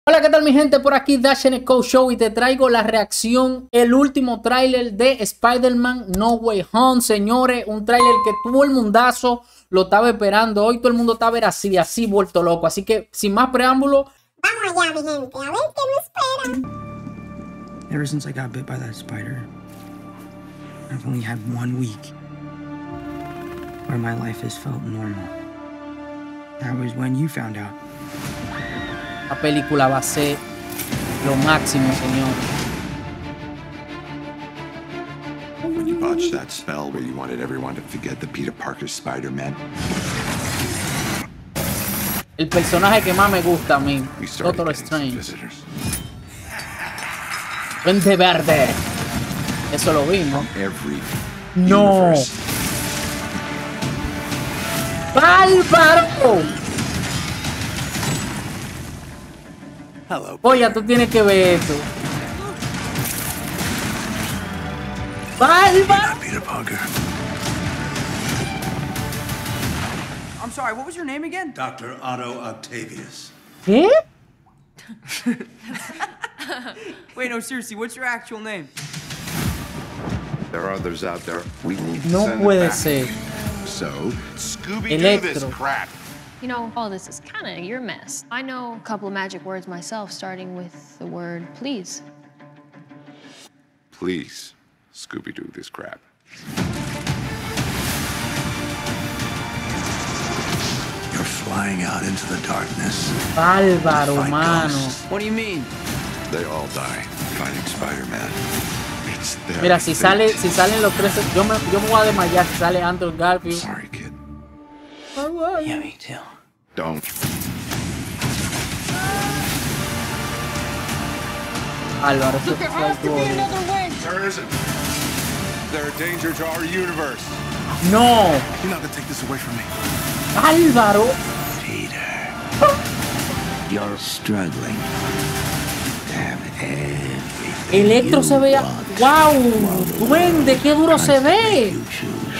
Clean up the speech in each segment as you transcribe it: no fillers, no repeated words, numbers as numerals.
Hola, ¿qué tal mi gente? Por aquí Dash NCO Show y te traigo la reacción, el último tráiler de Spider-Man No Way Home, señores. Un tráiler que tuvo el mundazo, lo estaba esperando. Hoy todo el mundo estaba así vuelto loco. Así que sin más preámbulo, vamos allá, mi gente, a ver qué nos espera. Ever since I got bit by that spider, I've only had 1 week where my life has felt normal. That was when you found out. la película va a ser lo máximo, señor. When you botched that spell where you wanted everyone to forget the Peter Parker Spider-Man. El personaje que más me gusta a mí, We started Doctor getting some Strange. visitors. Duende Verde. Eso lo vimos. Every No. universe. ¡Bárbaro! Hello. Oye, tú tienes que ver esto. ¡Bárbaro! Peter Parker. I'm sorry, what was your name again? Dr. Otto Octavius. ¿Qué? Wait, no, seriously, what's your actual name? There are others out there. We need to No send them puede back. ser. So, Scooby-Doo this Electro. crap. You know, all this is kind of your mess. I know a couple of magic words myself, starting with the word please. Please, Scooby-Doo this crap. You're flying out into the darkness. Bárbaro, Fight mano. ghosts. What do you mean? They all die fighting Spider-Man. It's their Mira, si fate. salen los tres, yo me voy a desmayar si sale Andrew Garfield. Sorry, kid. Yeah, me too. Don't. Álvaro, eso estuvo bien. There isn't. They're a danger to our universe. No, You're not gonna take this away from me. Álvaro. Peter. You're struggling to have everything. Electro se veía. ¡Wow! Duende, qué duro se ve. You choose.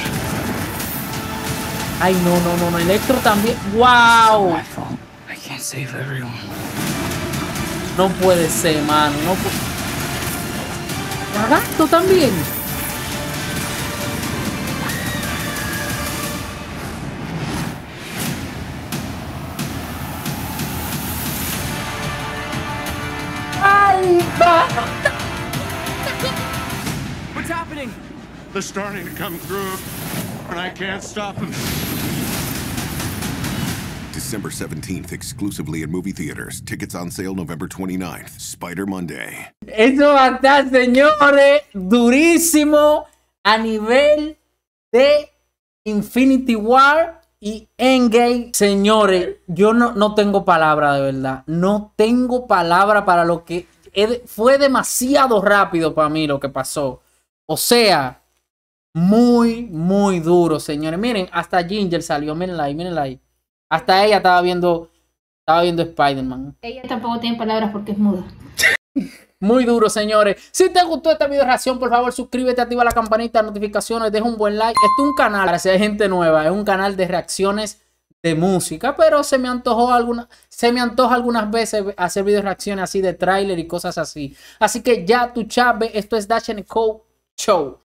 Ay, no, Electro también. ¡Wow! My fault. I can't save everyone. No puede ser, mano. No puede. Lagarto también. ¡Ay, va! What's happening? They're starting to come through, and I can't stop them. December 17th, exclusively in movie theaters. Tickets on sale November 29th. Spider Monday. Eso va a estar, señores, durísimo a nivel de Infinity War y Endgame. Señores, yo no tengo palabra, de verdad. No tengo palabra para lo que fue demasiado rápido para mí lo que pasó. O sea, muy duro, señores. Miren, hasta Ginger salió. Mírenla ahí. Hasta ella estaba viendo Spider-Man. Ella tampoco tiene palabras porque es muda. Muy duro, señores. Si te gustó esta video reacción, por favor suscríbete, activa la campanita de notificaciones, deja un buen like. Este es un canal para si hay gente nueva, es un canal de reacciones de música, pero se me antoja algunas veces hacer video reacciones así de tráiler y cosas así. Así que ya tu chave, esto es Dash NCO Show.